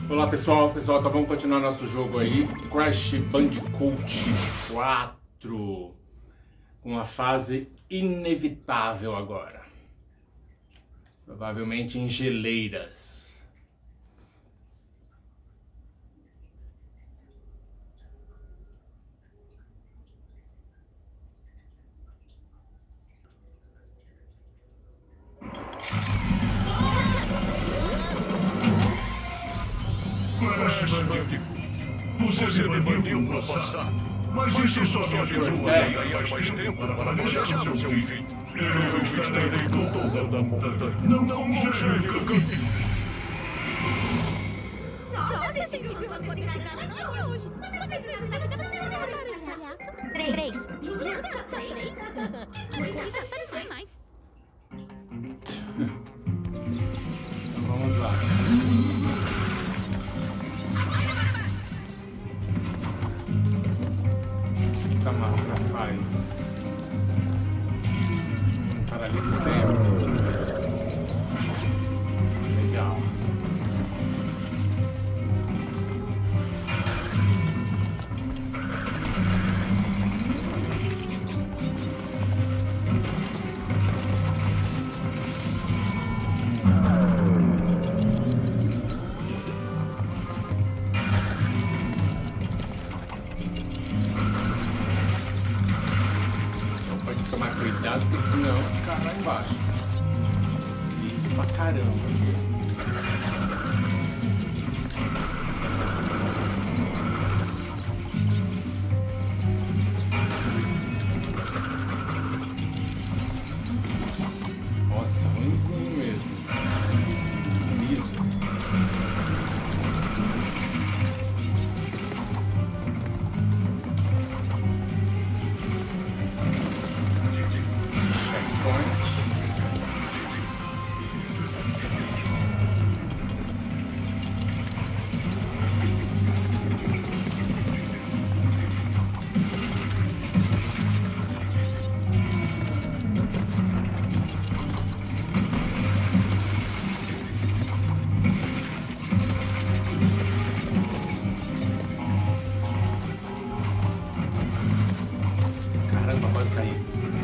Olá pessoal, então vamos continuar nosso jogo aí, Crash Bandicoot 4, uma fase inevitável agora, provavelmente em geleiras. Você se arrependeu no passado, mas isso só te ajuda a ganhar mais tempo para planejar seu fim. Eu estarei com toda a monta. Não congele o caminho. Nossa, você sentiu uma cor na cara de hoje. Três. Só três? Isso apareceu mais. Então vamos lá. Essa máscara faz paralisa o tempo. Legal. Tomar cuidado, porque senão fica lá embaixo. Isso pra caramba. Nossa, ruimzinho mesmo. Liso. Caramba, quase caí.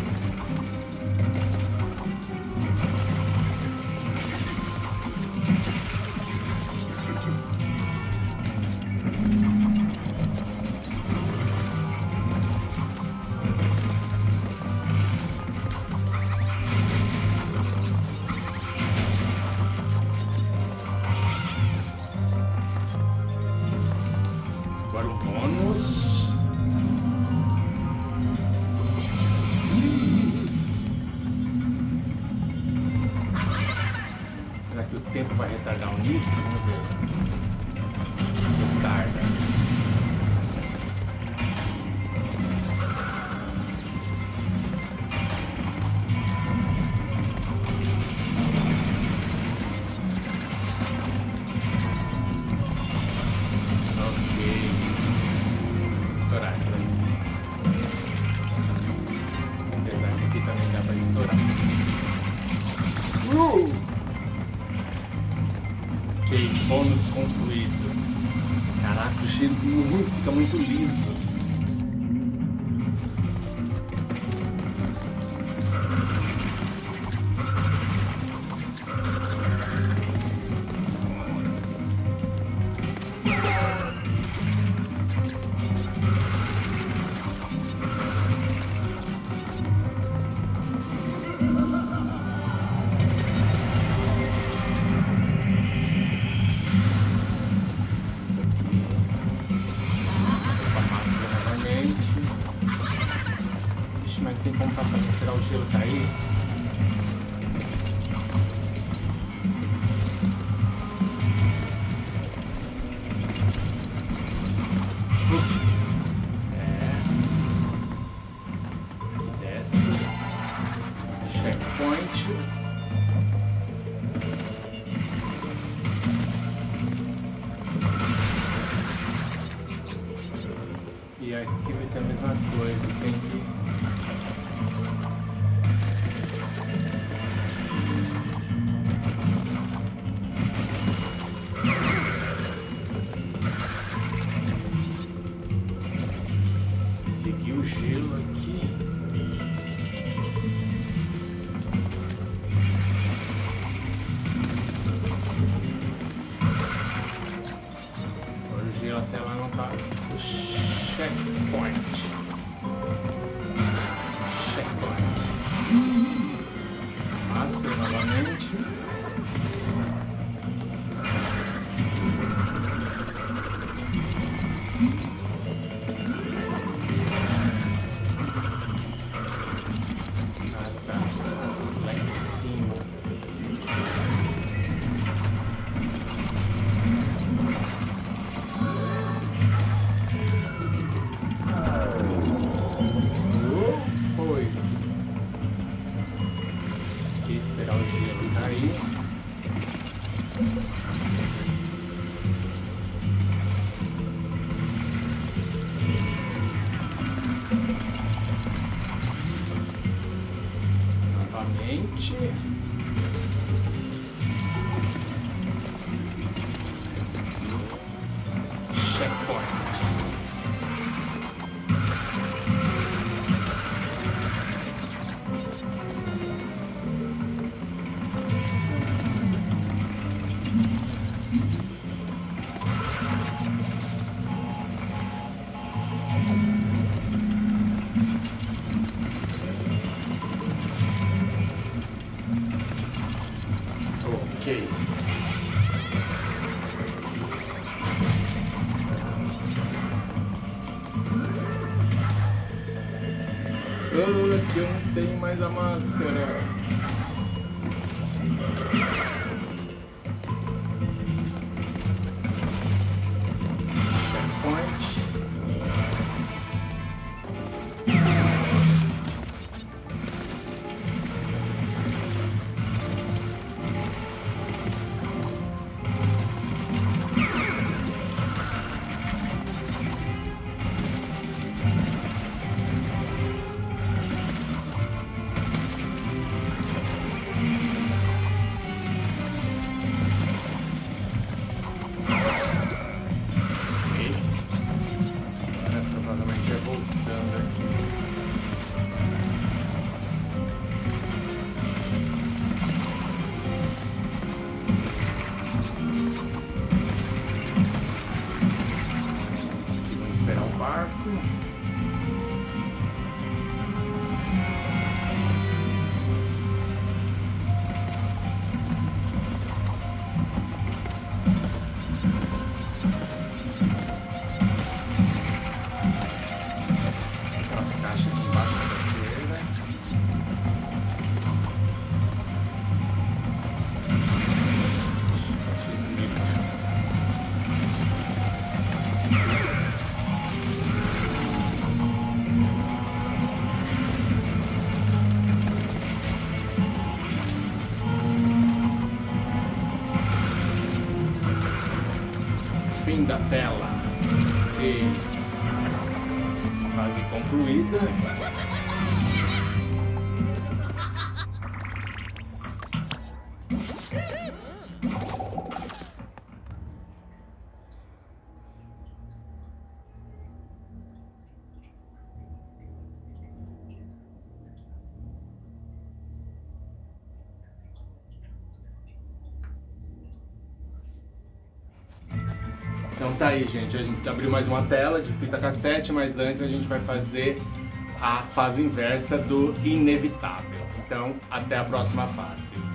Agora o bônus. Será que o tempo vai retardar o nível? Vamos ver. Retarda. Ok. Vou estourar essa daqui. Apesar que aqui também dá pra estourar. Ok, bônus concluído. Caraca, o cheiro fica muito liso. Mas tem como passar pra tirar o gelo cair? Desce. Checkpoint. E aqui vai ser a mesma coisa, tem que... Checkpoint. Master novamente. Lá em cima. Foi. Aqui esperar o gelo cair. Novamente. Checkpoint. Ok. Aqui eu não tenho mais a máscara. Checkpoint. Provavelmente é voltando aqui. Vamos esperar o barco. Fim da tela. E fase concluída. Então tá aí, gente, a gente abriu mais uma tela de fita cassete, mas antes a gente vai fazer a fase inversa do inevitável. Então, até a próxima fase.